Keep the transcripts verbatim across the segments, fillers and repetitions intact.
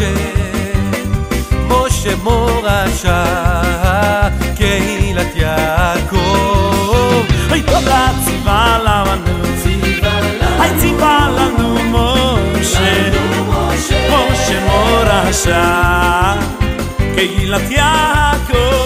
משה, משה מורשה, קהילת יעקב. היי תודה ציווה לנו, היי ציווה לנו משה, משה מורשה, קהילת יעקב.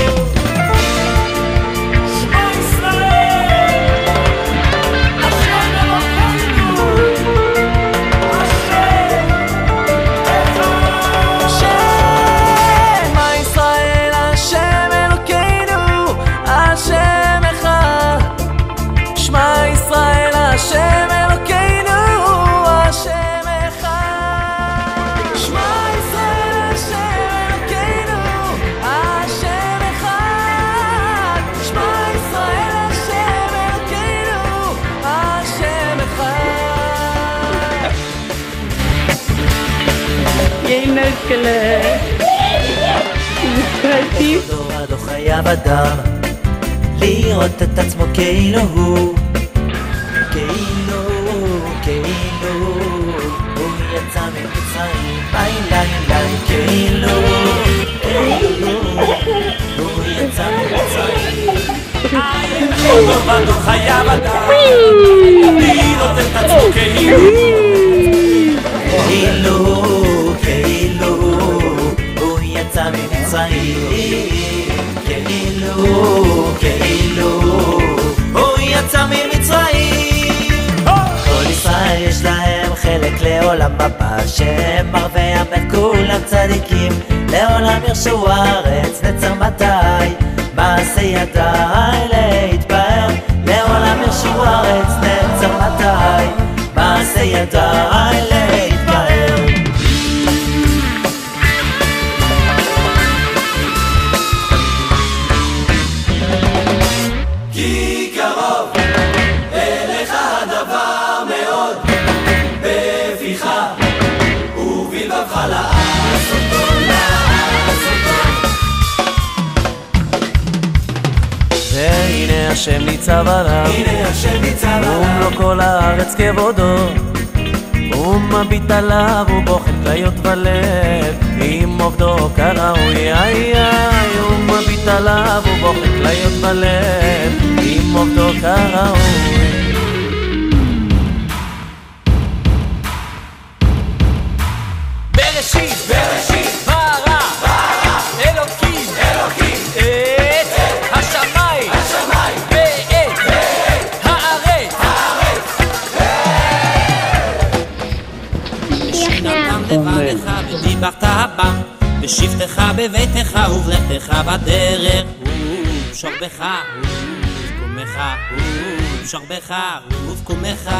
דור עד הוא חייב אדם לראות את עצמו כאילו הוא, כאילו, כאילו הוא יצא ממצרים, ביי ליי ליי, כאילו, כאילו הוא יצא ממצרים. דור עד הוא חייב אדם לראות את עצמו כאילו, כאילו, כאילו הוא יצא ממצרים, כאילו, כאילו הוא יצא ממצרים. כל ישראל יש להם חלק לעולם הבא, שהם ערבי המת כולם צדיקים, לעולם ירשו הארץ נצר מתי, מעשה ידיי להתפאר, לעולם ירשו הארץ נצר מתי, מעשה ידיי להתפאר. כי קרוב אליך הדבר מאוד, בפיך ובלבבך לעשות אותו, לעשות אותו. והנה השם ניצב עליו, הנה השם ניצב עליו, ומלוא כל הארץ כבודו, ומביט עליו ובוחן כליות ולב, עם עובדו כראוי, איי איי, ומביט עליו ובוחן כליות ולב, עם עובדו כראוי. בראשית, בראשית, ברא, ברא, אלוקים, אלוקים, את השמיים, השמיים, ואת, ואת, הארץ, הארץ. ושכינתם לבדך ודיברת בם, בשבתך בביתך ובלכתך בדרך, ובשוכבך ובקומך, ובשוכבך ובקומך.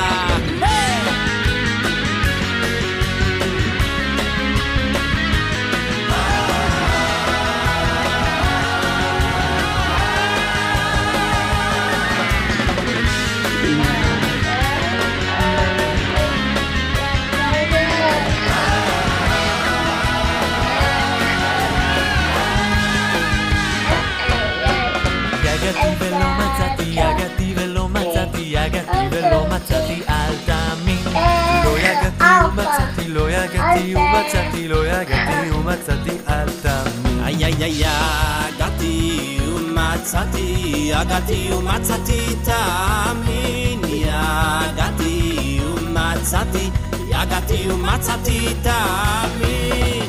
יגעתי ולא מצאתי, יגעתי ולא מצאתי, אל תאמין. לא יגעתי ומצאתי, לא יגעתי ומצאתי, לא יגעתי ומצאתי, אל תאמין. איי איי איי, יגעתי ומצאתי, יגעתי ומצאתי, תאמין. יגעתי ומצאתי, יגעתי ומצאתי, תאמין.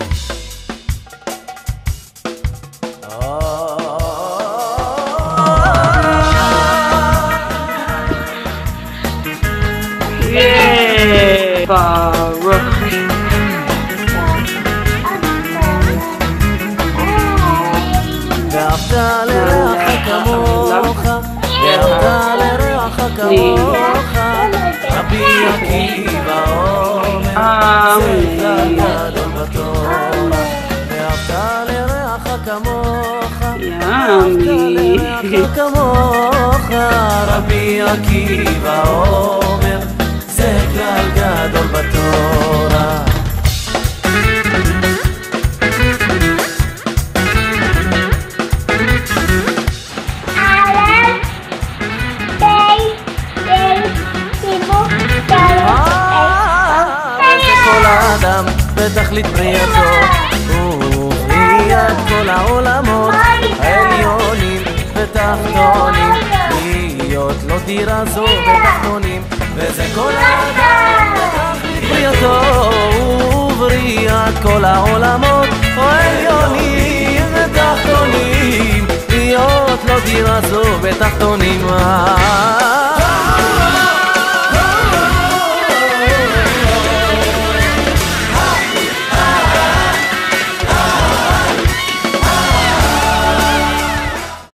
Baruch. ואהבת לרעך כמוך, ואהבת לרעך כמוך, רבי עקיבא אומר, זה כלל גדול בתורה. ואהבת לרעך כמוך, ואהבת לרעך כמוך, רבי עקיבא אומר, זה כלל גדול בתורה. ותכלית בריאתו, ובריאת כל העולמות העליונים ותחתונים, להיות לו דירה זו ותחתונים, וזה כל האדם ותכלית בריאתו, ובריאת כל העולמות העליונים ותחתונים, להיות לו דירה זו ותחתונים.